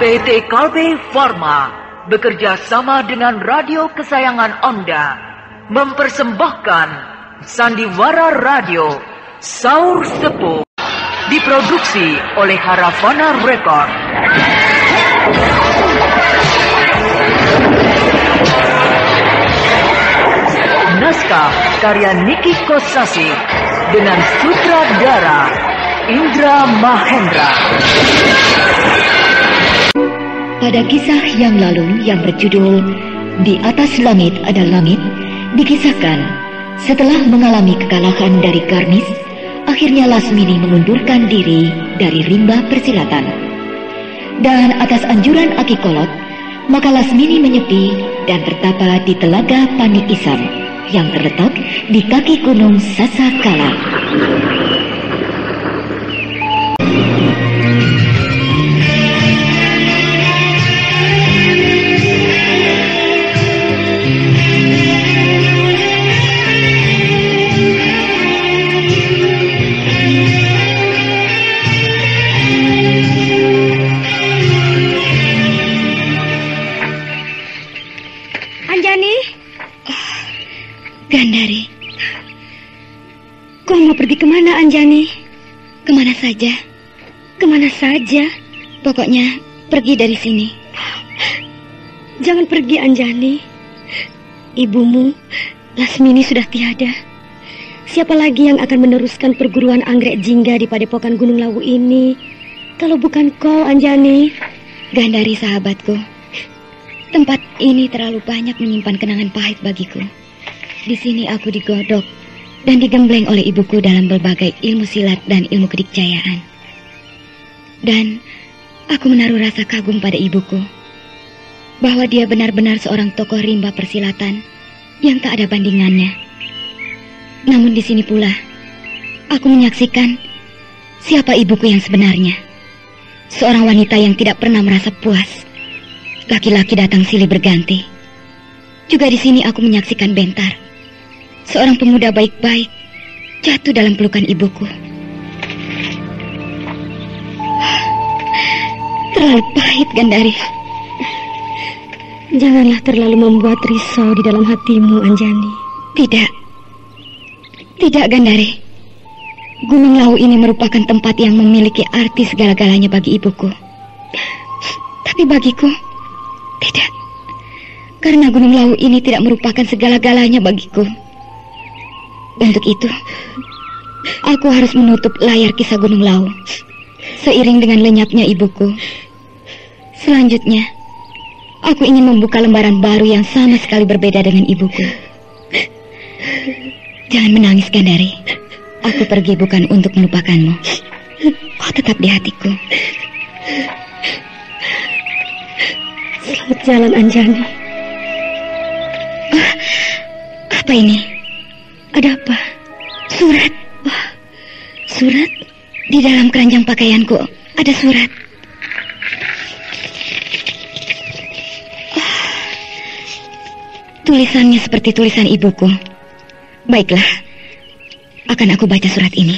PT Kalbe Farma bekerja sama dengan radio kesayangan Anda mempersembahkan Sandiwara Radio Saur Sepuh, diproduksi oleh Haravana Record. Naskah karya Niki Kosasi dengan sutradara Indra Mahendra. Pada kisah yang lalu yang berjudul Di Atas Langit Ada Langit, dikisahkan setelah mengalami kekalahan dari Karnis, akhirnya Lasmini mengundurkan diri dari rimba persilatan. Dan atas anjuran Aki Kolot, maka Lasmini menyepi dan bertapa di Telaga Pani Isam yang terletak di kaki gunung Sasakala. Gandari, kau mau pergi kemana, Anjani? Kemana saja? Kemana saja? Pokoknya pergi dari sini. Jangan pergi, Anjani. Ibumu, Lasmini, sudah tiada. Siapa lagi yang akan meneruskan perguruan anggrek jingga di padepokan Gunung Lawu ini, kalau bukan kau, Anjani? Gandari, sahabatku, tempat ini terlalu banyak menyimpan kenangan pahit bagiku. Di sini aku digodok dan digembleng oleh ibuku dalam berbagai ilmu silat dan ilmu kedikjayaan. Dan aku menaruh rasa kagum pada ibuku, bahwa dia benar-benar seorang tokoh rimba persilatan yang tak ada bandingannya. Namun di sini pula, aku menyaksikan siapa ibuku yang sebenarnya. Seorang wanita yang tidak pernah merasa puas. Laki-laki datang silih berganti. Juga di sini aku menyaksikan Bentar, seorang pemuda baik-baik, jatuh dalam pelukan ibuku. Terlalu pahit, Gandari. Janganlah terlalu membuat risau di dalam hatimu, Anjani. Tidak, Gandari. Gunung Lawu ini merupakan tempat yang memiliki arti segala-galanya bagi ibuku. Tapi bagiku, tidak. Karena Gunung Lawu ini tidak merupakan segala-galanya bagiku. Untuk itu, aku harus menutup layar kisah Gunung Lawu seiring dengan lenyapnya ibuku. Selanjutnya, aku ingin membuka lembaran baru yang sama sekali berbeda dengan ibuku. Jangan menangis, Gandari. Aku pergi bukan untuk melupakanmu. Kau tetap di hatiku. Selamat jalan, Anjani. Apa ini? Ada apa? Surat. Surat? Di dalam keranjang pakaianku ada surat. Tulisannya seperti tulisan ibuku. Baiklah, akan aku baca surat ini.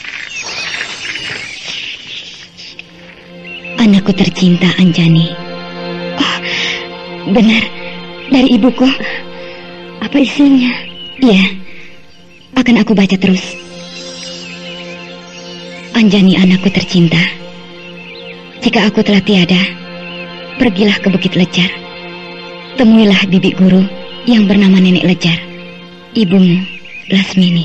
Anakku tercinta, Anjani. Oh, benar, dari ibuku. Apa isinya? Iya, akan aku baca terus. Anjani, anakku tercinta, jika aku telah tiada, pergilah ke Bukit Lejar. Temuilah bibi guru yang bernama Nenek Lejar, ibumu, Lasmini.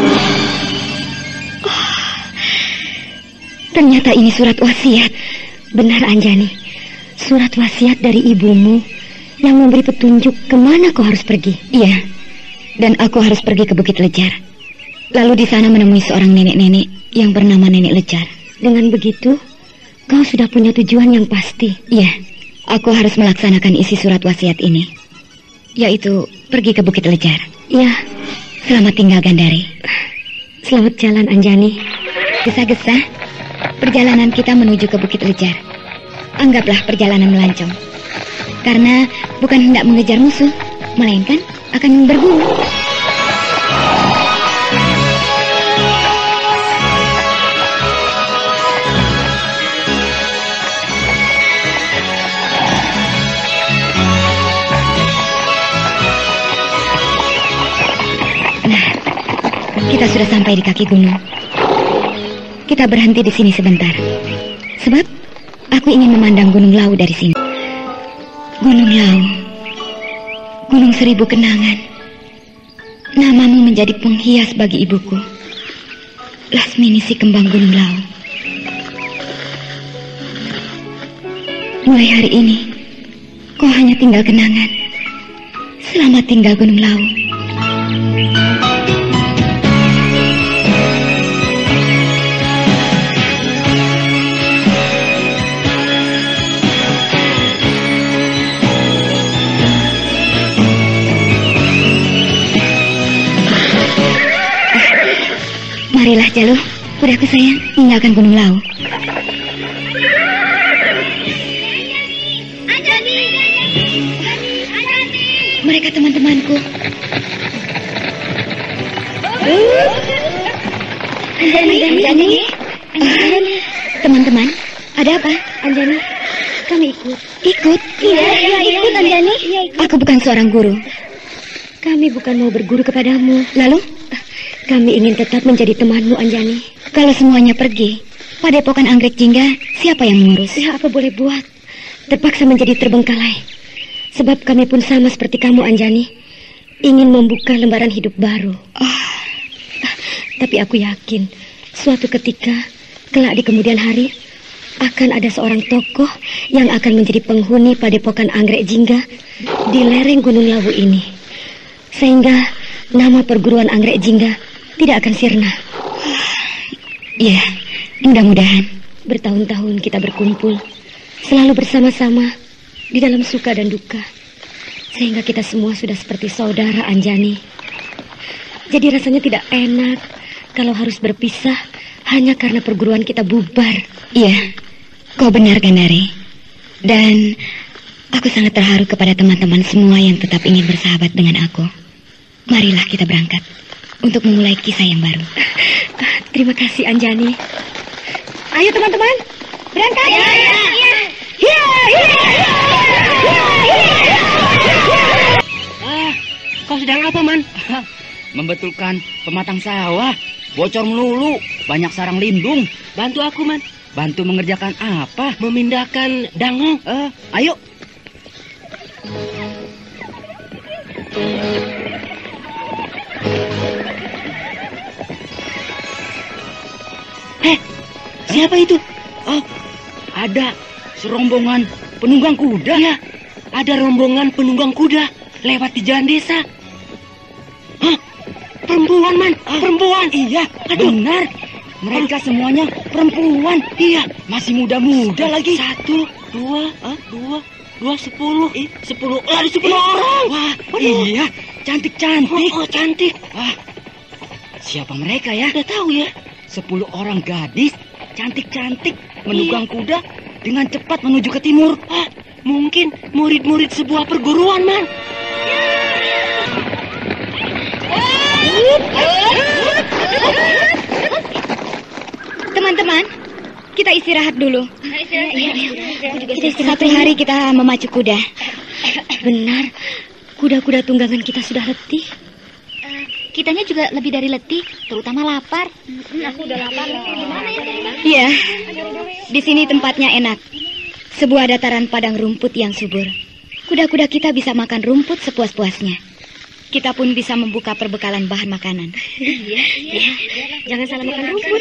Oh, ternyata ini surat wasiat. Benar, Anjani. Surat wasiat dari ibumu yang memberi petunjuk kemana kau harus pergi. Iya, dan aku harus pergi ke Bukit Lejar. Lalu di sana menemui seorang nenek-nenek yang bernama Nenek Lejar. Dengan begitu, kau sudah punya tujuan yang pasti. Iya, aku harus melaksanakan isi surat wasiat ini, yaitu pergi ke Bukit Lejar. Iya. Selamat tinggal, Gandari. Selamat jalan, Anjani. Gesa-gesa, perjalanan kita menuju ke Bukit Lejar. Anggaplah perjalanan melancong. Karena bukan hendak mengejar musuh, melainkan akan berburu. kita sudah sampai di kaki gunung. Kita berhenti di sini sebentar. Sebab aku ingin memandang Gunung Lawu dari sini. Gunung Lawu, gunung seribu kenangan. Namamu menjadi penghias bagi ibuku, Lasmini si kembang Gunung Lawu. Mulai hari ini, kau hanya tinggal kenangan. Selamat tinggal Gunung Lawu. Marilah Jalu, kudaku sayang, tinggalkan Gunung Lawu. Mereka teman-temanku. Anjani. Teman-teman, ada apa? Anjani, kami ikut. Ikut? Iya, ikut Anjani. Aku bukan seorang guru. Kami bukan mau berguru kepadamu. Lalu? Kami ingin tetap menjadi temanmu, Anjani. Kalau semuanya pergi, Padepokan Anggrek Jingga, siapa yang mengurus? Ya, apa boleh buat? Terpaksa menjadi terbengkalai. Sebab kami pun sama seperti kamu, Anjani. Ingin membuka lembaran hidup baru. Tapi aku yakin, suatu ketika, kelak di kemudian hari, akan ada seorang tokoh yang akan menjadi penghuni Padepokan Anggrek Jingga di lereng Gunung Lawu ini. Sehingga nama perguruan Anggrek Jingga tidak akan sirna. Ya, mudah-mudahan. Bertahun-tahun kita berkumpul, selalu bersama-sama di dalam suka dan duka, sehingga kita semua sudah seperti saudara, Anjani. Jadi rasanya tidak enak kalau harus berpisah hanya karena perguruan kita bubar. Iya, kau benar, Gandari. Dan aku sangat terharu kepada teman-teman semua yang tetap ingin bersahabat dengan aku. Marilah kita berangkat untuk memulai kisah yang baru. Terima kasih, Anjani. Ayo teman-teman, berangkat. Kau sedang apa, Man? Membetulkan pematang sawah. Bocor melulu, banyak sarang lindung. Bantu aku, Man. Bantu mengerjakan apa? Memindahkan dango. Ayo. Siapa itu? Oh, ada serombongan penunggang kuda. Ya, ada rombongan penunggang kuda lewat di jalan desa. Hah? Perempuan, Man. Perempuan. Iya, benar. Mereka semuanya perempuan. Iya, masih muda-muda lagi. 1, 2, 10. 10. Ada 10 orang. Wah, iya. Cantik-cantik. Oh, cantik. Wah, siapa mereka ya? Udah tahu ya. 10 orang gadis cantik-cantik menunggang kuda dengan cepat menuju ke timur. Mungkin murid-murid sebuah perguruan, Man. Teman-teman, kita istirahat dulu. Satu hari kita memacu kuda. Benar, kuda-kuda tunggangan kita sudah letih. Kitanya juga lebih dari letih, terutama lapar. Aku udah lapar. Gimana ya? Iya, di sini tempatnya enak. Sebuah dataran padang rumput yang subur. Kuda-kuda kita bisa makan rumput sepuas-puasnya. Kita pun bisa membuka perbekalan bahan makanan. Iya. Jangan salah makan rumput.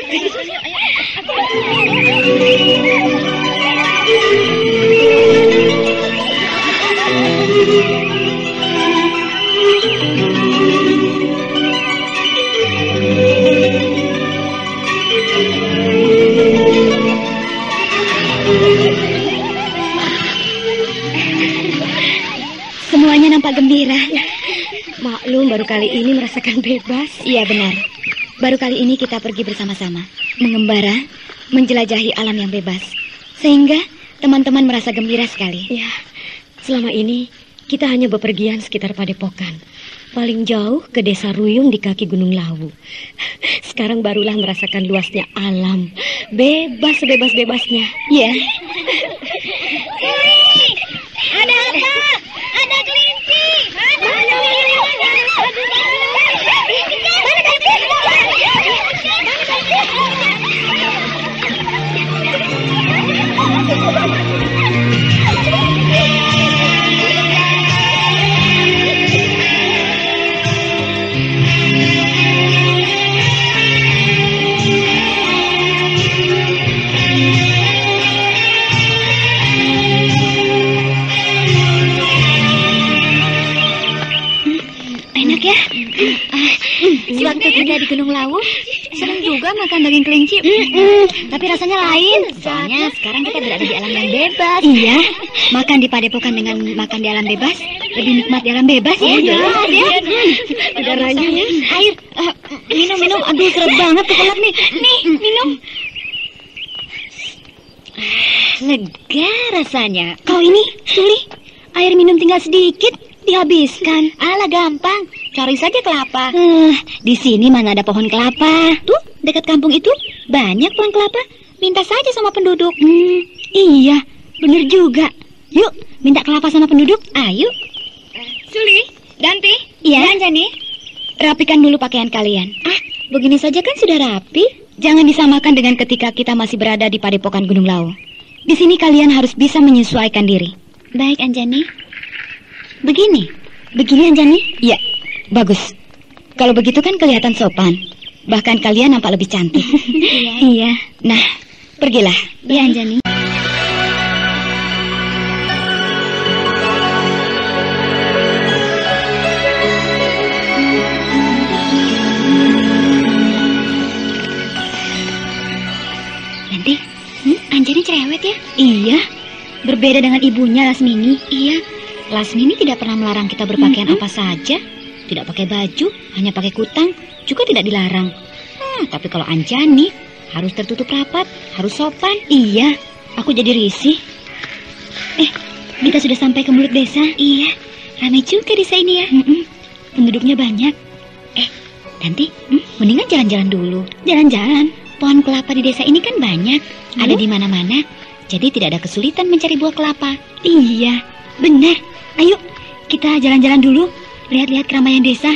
Semuanya nampak gembira. Maklum, baru kali ini merasakan bebas. Iya, benar. Baru kali ini kita pergi bersama-sama, mengembara, menjelajahi alam yang bebas. Sehingga teman-teman merasa gembira sekali. Ya, selama ini kita hanya bepergian sekitar Padepokan. Paling jauh ke desa Ruyung di kaki Gunung Lawu. Sekarang barulah merasakan luasnya alam. Bebas sebebas-bebasnya. Iya. Ada apa? Ada kelinci. Udah di Gunung Lawu, senang juga makan daging kelinci. Tapi rasanya lain. Soalnya sekarang kita berada di alam yang bebas. Iya, makan di padepokan dengan makan di alam bebas lebih nikmat di alam bebas ya. Ada rayunya. Air, minum. Aduh, seret banget tuh kolak nih. Nih, minum. Lega rasanya. Kau ini, Suli, air minum tinggal sedikit, dihabiskan. Alah gampang, cari saja kelapa. Di sini mana ada pohon kelapa? Tuh, dekat kampung itu banyak pohon kelapa. Minta saja sama penduduk. Iya, bener juga. Yuk, minta kelapa sama penduduk. Ayo. Suli, Danti, Iya. Anjani. Rapikan dulu pakaian kalian. Begini saja kan sudah rapi. Jangan disamakan dengan ketika kita masih berada di padepokan Gunung Lawu. Di sini kalian harus bisa menyesuaikan diri. Baik, Anjani. Begini Anjani? Iya, bagus. Kalau begitu kan kelihatan sopan. Bahkan kalian nampak lebih cantik. Iya. Nah, pergilah. Iya, Anjani. Nanti, Anjani cerewet ya? Iya, berbeda dengan ibunya Lasmini. Iya, Lasmini tidak pernah melarang kita berpakaian apa saja. Tidak pakai baju, hanya pakai kutang, juga tidak dilarang. Tapi kalau Anjani harus tertutup rapat, harus sopan. Iya, aku jadi risih. Kita sudah sampai ke mulut desa. Iya, ramai juga desa ini ya. Penduduknya banyak. Nanti, mendingan jalan-jalan dulu. Jalan-jalan. Pohon kelapa di desa ini kan banyak, ada di mana-mana. Jadi tidak ada kesulitan mencari buah kelapa. Iya, benar. Ayo, kita jalan-jalan dulu. Lihat-lihat keramaian desa.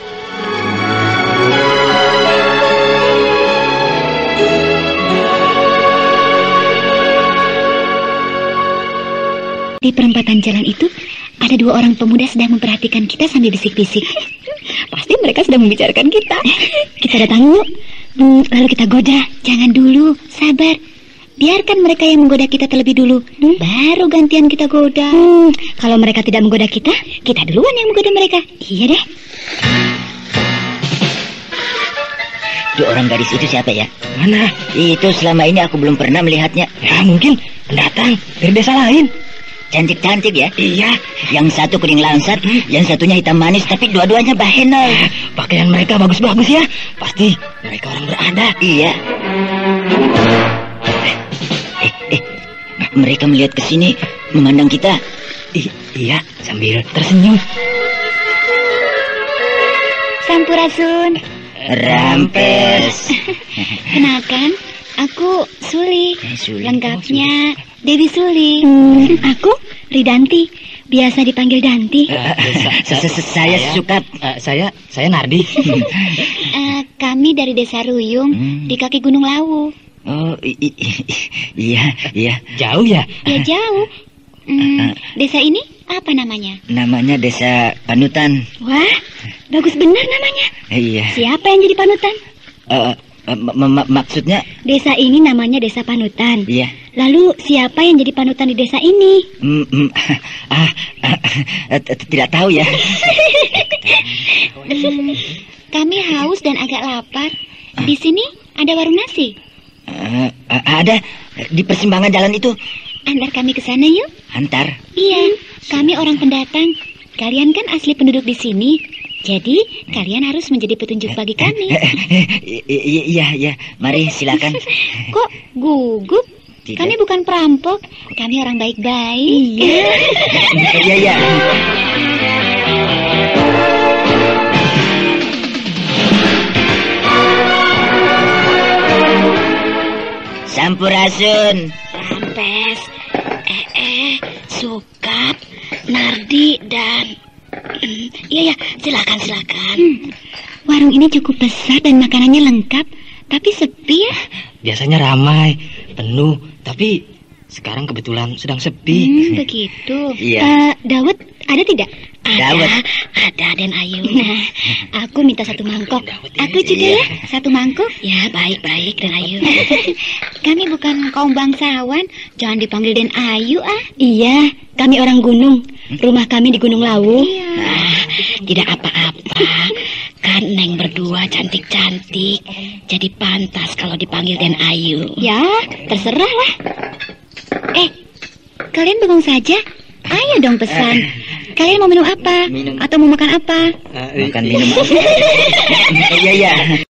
Di perempatan jalan itu, ada dua orang pemuda sedang memperhatikan kita sambil bisik-bisik. Pasti mereka sedang membicarakan kita. Kita datang yuk. Lalu kita goda. Jangan dulu, sabar. Biarkan mereka yang menggoda kita terlebih dulu. Baru gantian kita goda. Kalau mereka tidak menggoda kita duluan yang menggoda mereka. Iya deh. Itu orang gadis itu siapa ya? Mana? Itu selama ini aku belum pernah melihatnya. Ya mungkin pendatang dari desa lain. Cantik-cantik ya? Iya. Yang satu kuning langsat, yang satunya hitam manis, tapi dua-duanya bahenol. Pakaian mereka bagus-bagus ya. Pasti mereka orang berada. Iya. Mereka melihat ke sini, memandang kita. Iya, sambil tersenyum. Sampurasun. Rampes. Kenalkan, aku Suli. Suli. Lengkapnya Dewi Suli. Aku Ridanti, biasa dipanggil Danti. Saya Sukap. Saya Nardi. Kami dari desa Ruyung di kaki Gunung Lawu. Oh, iya. Jauh ya? Ya jauh. Desa ini apa namanya? Namanya Desa Panutan. Wah, bagus benar namanya. Iya. Siapa yang jadi panutan? Maksudnya? Desa ini namanya Desa Panutan. Iya. Lalu siapa yang jadi panutan di desa ini? Tidak tahu ya. Kami haus dan agak lapar. Di sini ada warung nasi. Ada di persimpangan jalan itu. Antar kami ke sana yuk. Antar. Iya, kami orang pendatang. Kalian kan asli penduduk di sini. Jadi kalian harus menjadi petunjuk bagi kami. Iya. Mari silakan. Kok gugup? Tidak. Kami bukan perampok. Kami orang baik-baik. Iya. Sampurasun. Rampes, Sukap, Nardi, dan... Iya, silakan. Warung ini cukup besar dan makanannya lengkap. Tapi sepi ya. Biasanya ramai, penuh, tapi sekarang kebetulan sedang sepi. Begitu. Iya. Dawet ada tidak? Ada dan Ayu. Nah, aku minta satu mangkok. Aku juga ya, satu mangkok. Ya, baik dan Ayu. Kami bukan kaum bangsawan, jangan dipanggil Den Ayu ah. Iya, kami orang gunung. Rumah kami di Gunung Lawu. Iya. Tidak apa-apa. Kan Neng berdua cantik-cantik, jadi pantas kalau dipanggil Den Ayu. Ya, terserah lah. Kalian bengong saja. Ayo dong pesan. Kalian mau minum apa? Atau mau makan apa? Makan minum. Iya.